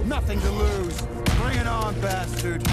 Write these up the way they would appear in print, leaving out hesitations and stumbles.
Nothing to lose. Bring it on, bastard.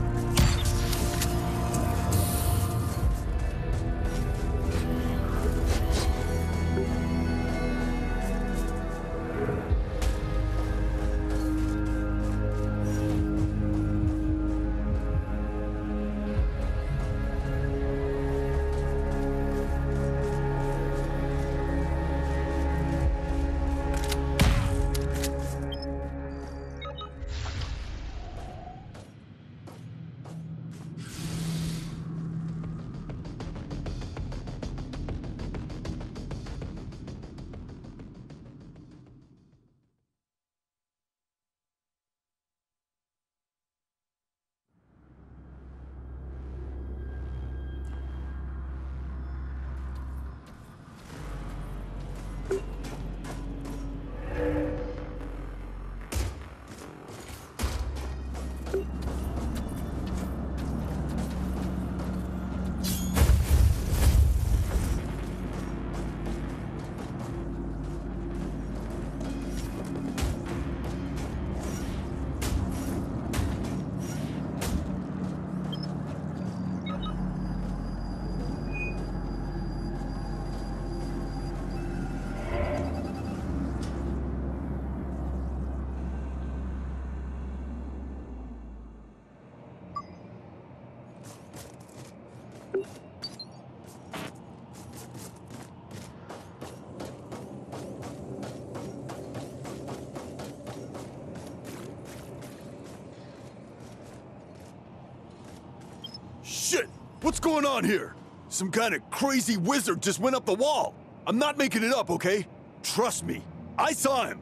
Shit! What's going on here? Some kind of crazy wizard just went up the wall. I'm not making it up, okay? Trust me. I saw him.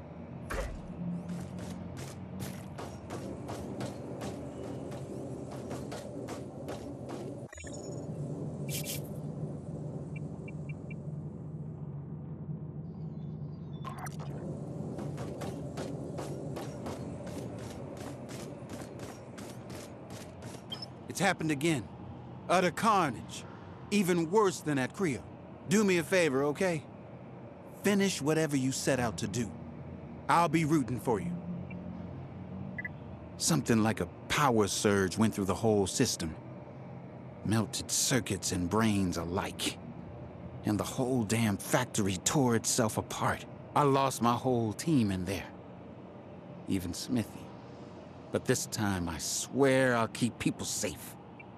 It's happened again. Utter carnage. Even worse than at H.A.R.O.L.D. Do me a favor, okay? Finish whatever you set out to do. I'll be rooting for you. Something like a power surge went through the whole system. Melted circuits and brains alike. And the whole damn factory tore itself apart. I lost my whole team in there. Even Smithy. But this time, I swear I'll keep people safe.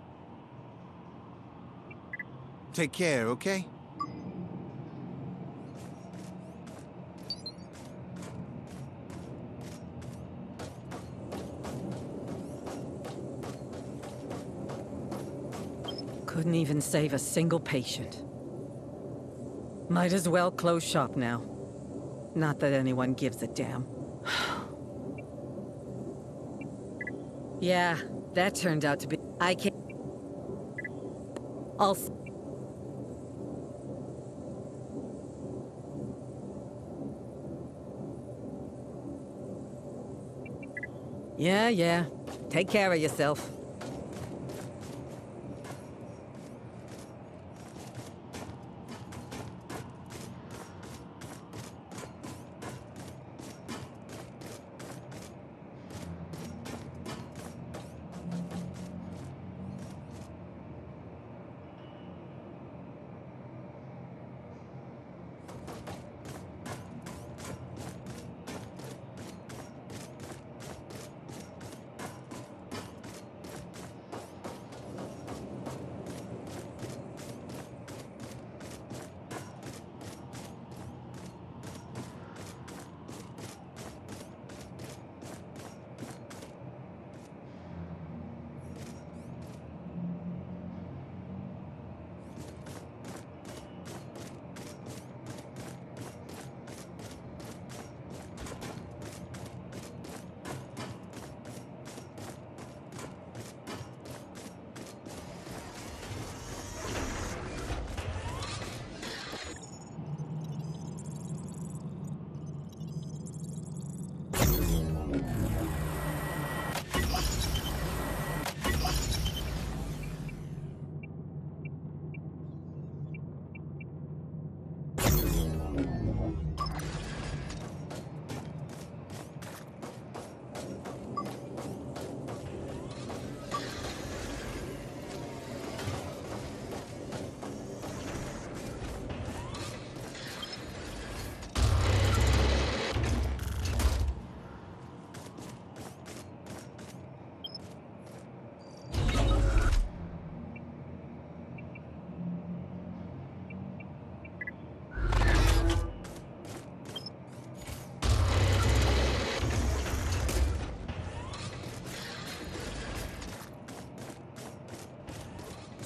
Take care, okay? Couldn't even save a single patient. Might as well close shop now. Not that anyone gives a damn. Yeah, that turned out to be... I can't... Yeah. Take care of yourself.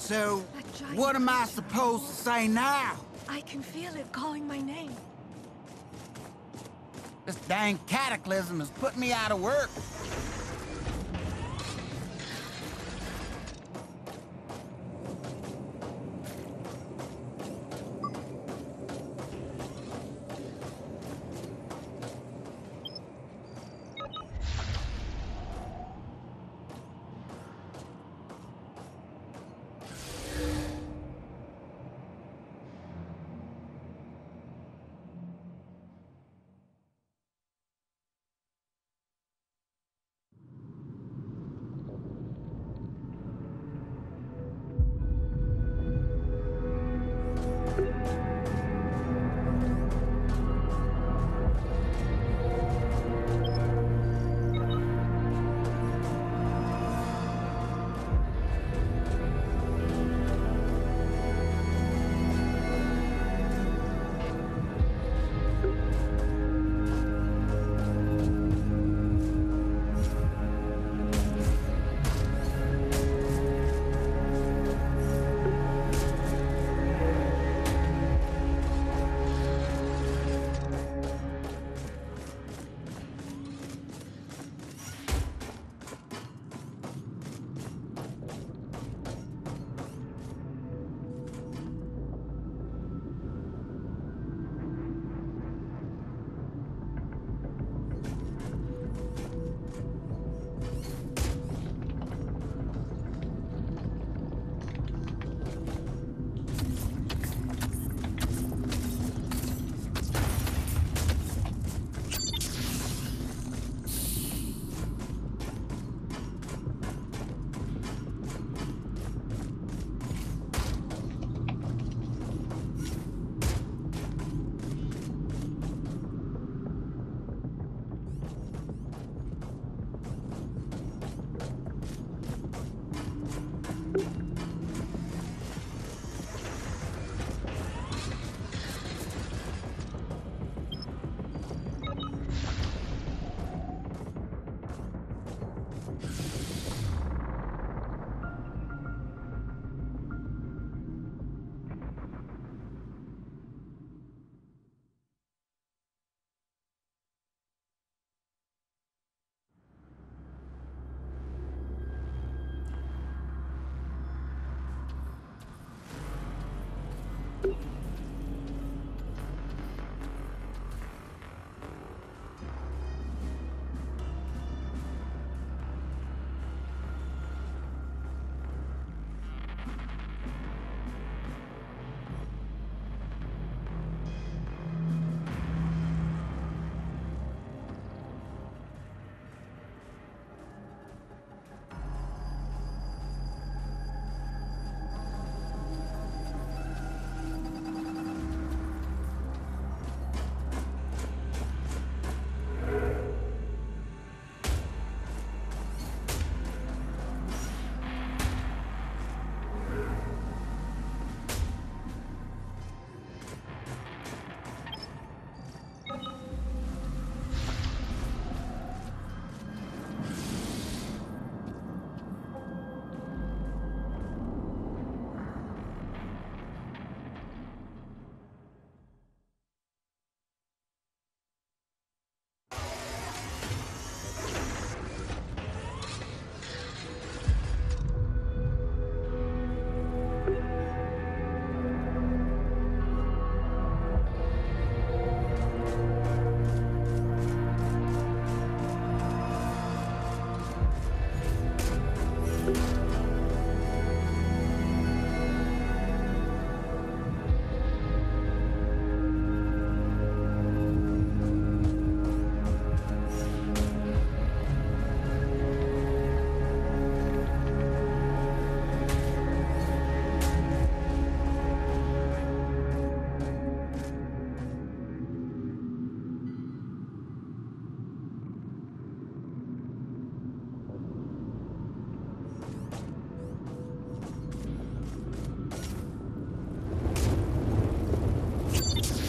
So, That giant what am I creature. supposed to say now? I can feel it calling my name. This dang cataclysm has put me out of work.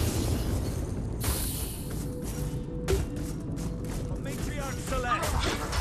Select.